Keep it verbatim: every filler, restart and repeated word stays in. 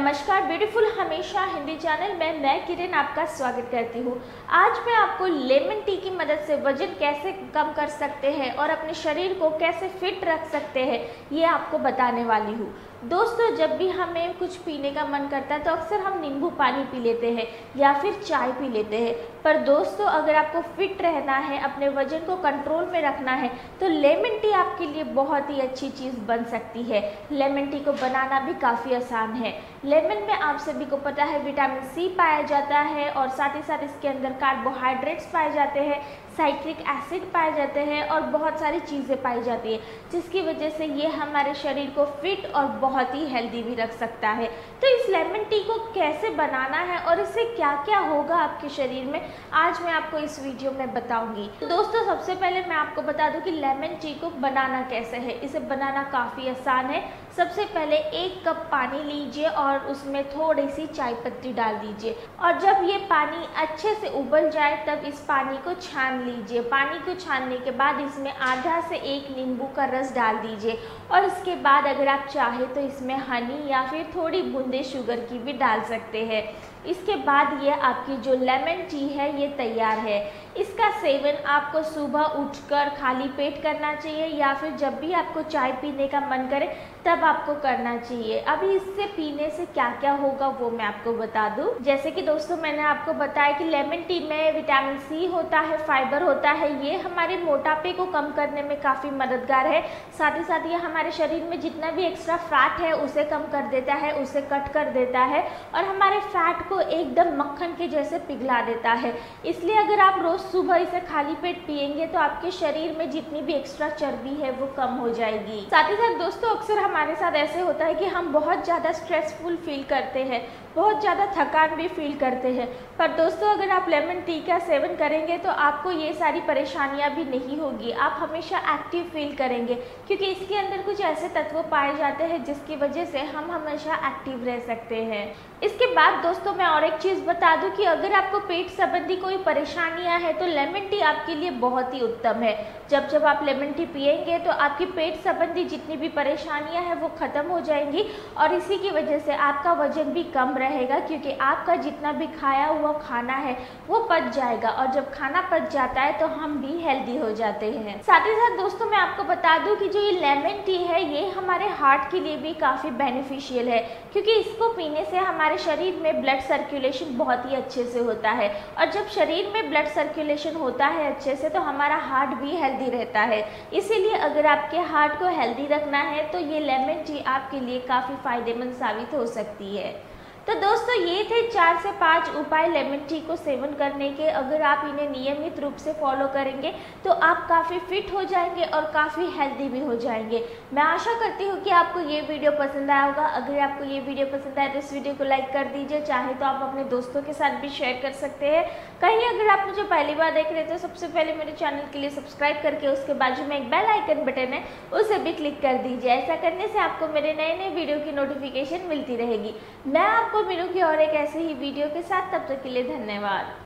नमस्कार, ब्यूटीफुल हमेशा हिंदी चैनल में मैं किरण आपका स्वागत करती हूँ। आज मैं आपको लेमन टी की मदद से वजन कैसे कम कर सकते हैं और अपने शरीर को कैसे फिट रख सकते हैं ये आपको बताने वाली हूँ। दोस्तों, जब भी हमें कुछ पीने का मन करता है तो अक्सर हम नींबू पानी पी लेते हैं या फिर चाय पी लेते हैं। पर दोस्तों, अगर आपको फिट रहना है, अपने वजन को कंट्रोल में रखना है तो लेमन टी आपके लिए बहुत ही अच्छी चीज़ बन सकती है। लेमन टी को बनाना भी काफ़ी आसान है। लेमन में आप सभी को पता है विटामिन सी पाया जाता है और साथ ही साथ इसके अंदर कार्बोहाइड्रेट्स पाए जाते हैं, साइट्रिक एसिड पाए जाते हैं और बहुत सारी चीज़ें पाई जाती है, जिसकी वजह से ये हमारे शरीर को फिट और बहुत ही हेल्दी भी रख सकता है। तो इस लेमन टी को कैसे बनाना है और इससे क्या क्या होगा आपके शरीर में, आज मैं आपको इस वीडियो में बताऊंगी। तो दोस्तों, सबसे पहले मैं आपको बता दूं कि लेमन टी को बनाना कैसे है। इसे बनाना काफ़ी आसान है। सबसे पहले एक कप पानी लीजिए और उसमें थोड़ी सी चाय पत्ती डाल दीजिए और जब ये पानी अच्छे से उबल जाए तब इस पानी को छान लीजिए। पानी को छानने के बाद इसमें आधा से एक नींबू का रस डाल दीजिए और इसके बाद अगर आप चाहें तो इसमें हनी या फिर थोड़ी बूंदे शुगर की भी डाल सकते हैं। इसके बाद ये आपकी जो लेमन टी है ये तैयार है। इसका सेवन आपको सुबह उठकर खाली पेट करना चाहिए या फिर जब भी आपको चाय पीने का मन करे तब आपको करना चाहिए। अभी इससे पीने से क्या क्या होगा वो मैं आपको बता दूं। जैसे कि दोस्तों, मैंने आपको बताया कि लेमन टी में विटामिन सी होता है, फाइबर होता है। ये हमारे मोटापे को कम करने में काफ़ी मददगार है। साथ ही साथ ये हमारे शरीर में जितना भी एक्स्ट्रा फैट है उसे कम कर देता है, उसे कट कर देता है और हमारे फैट को एकदम मक्खन के जैसे पिघला देता है। इसलिए अगर आप रोज़ सुबह इसे खाली पेट पिएंगे तो आपके शरीर में जितनी भी एक्स्ट्रा चर्बी है वो कम हो जाएगी। साथ ही साथ दोस्तों, अक्सर हमारे साथ ऐसे होता है कि हम बहुत ज़्यादा स्ट्रेसफुल फील करते हैं, बहुत ज़्यादा थकान भी फील करते हैं। पर दोस्तों, अगर आप लेमन टी का सेवन करेंगे तो आपको ये सारी परेशानियां भी नहीं होगी। आप हमेशा एक्टिव फील करेंगे क्योंकि इसके अंदर कुछ ऐसे तत्व पाए जाते हैं जिसकी वजह से हम हमेशा एक्टिव रह सकते हैं। इसके बाद दोस्तों, मैं और एक चीज़ बता दूं कि अगर आपको पेट संबंधी कोई परेशानियां हैं तो लेमन टी आपके लिए बहुत ही उत्तम है। जब जब आप लेमन टी पिएंगे तो आपकी पेट संबंधी जितनी भी परेशानियां हैं वो ख़त्म हो जाएंगी और इसी की वजह से आपका वजन भी कम रहेगा क्योंकि आपका जितना भी खाया हुआ खाना है वो पच जाएगा और जब खाना पच जाता है तो हम भी हेल्दी हो जाते हैं। साथ ही साथ दोस्तों, मैं आपको बता दूं कि जो ये लेमन टी है ये हमारे हार्ट के लिए भी काफ़ी बेनिफिशियल है क्योंकि इसको पीने से हमारे शरीर में ब्लड सर्कुलेशन बहुत ही अच्छे से होता है और जब शरीर में ब्लड सर्कुलेशन होता है अच्छे से तो हमारा हार्ट भी हेल्दी रहता है। इसीलिए अगर आपके हार्ट को हेल्दी रखना है तो ये लेमन टी आपके लिए काफ़ी फायदेमंद साबित हो सकती है। तो दोस्तों, ये थे चार से पाँच उपाय लेमन टी को सेवन करने के। अगर आप इन्हें नियमित रूप से फॉलो करेंगे तो आप काफ़ी फिट हो जाएंगे और काफ़ी हेल्दी भी हो जाएंगे। मैं आशा करती हूँ कि आपको ये वीडियो पसंद आया होगा। अगर आपको ये वीडियो पसंद आए तो इस वीडियो को लाइक कर दीजिए, चाहे तो आप अपने दोस्तों के साथ भी शेयर कर सकते हैं। कहीं अगर आप मुझे पहली बार देख रहे हैं तो सबसे पहले मेरे चैनल के लिए सब्सक्राइब करके उसके बाजू में एक बेल आइकन बटन है उसे भी क्लिक कर दीजिए। ऐसा करने से आपको मेरे नए नए वीडियो की नोटिफिकेशन मिलती रहेगी। मैं आपको मिलूंगी और एक ऐसे ही वीडियो के साथ। तब तक के लिए धन्यवाद।